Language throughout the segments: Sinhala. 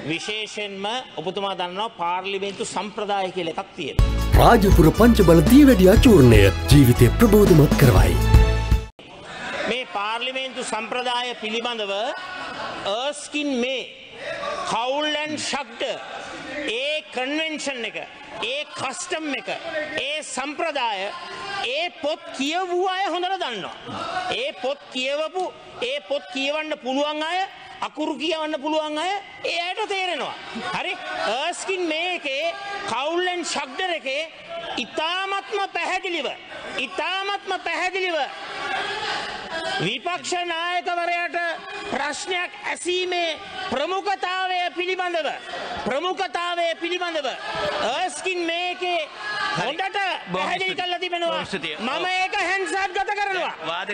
විශේෂයෙන්ම ඔබතුමා දන්නවා පාර්ලිමේන්තු සම්ප්‍රදාය කියලා එකක් තියෙනවා. රාජපුර පංචබල දියවැඩියා චූර්ණය ජීවිතය ප්‍රබෝධමත් කරවයි. මේ පාර්ලිමේන්තු සම්ප්‍රදාය පිළිබඳව erskine may Howell and Shugder ඒ කන්වෙන්ෂන් එක ඒ කස්ටම් එක ඒ සම්ප්‍රදාය ඒ පොත් කියවූ අය හොඳට දන්නවා. ඒ පොත් කියවපු ඒ පොත් කියවන්න පුළුවන් අය අකුරු කියවන්න පුළුවන් අය ඒ අයට තේරෙනවා. හරි erskine may එකේ Howell and Shugder එකේ ඉතාමත්ම පැහැදිලිව විපක්ෂ නායකවරයාට ප්‍රශ්නයක් ඇසීමේ ප්‍රමුඛතාවය පිළිබඳව erskine may එකේ හොඳට පැහැදිලි කරලා තිබෙනවා. මම ඒක හැන්සාට් ගත කරනවා.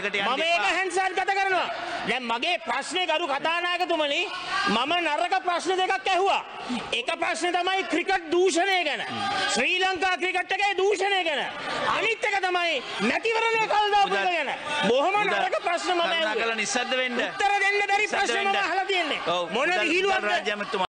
දැන් මගේ ප්‍රශ්නේ ගරු කතානායකතුමනි මම නරක ප්‍රශ්න දෙකක් ඇහුවා. එක ප්‍රශ්නේ තමයි ක්‍රිකට් දූෂණය ගැන. ශ්‍රී ලංකා ක්‍රිකට් එකේ දූෂණය ගැන. අනිත් එක තමයි මැතිවරණය කල්දාපු ගැන. බොහොම නරක ප්‍රශ්න මම ඇහුවා. උත්තර දෙන්න බැරි ප්‍රශ්න මම අහලා තියෙන්නේ. මොන විහිළුවක්ද?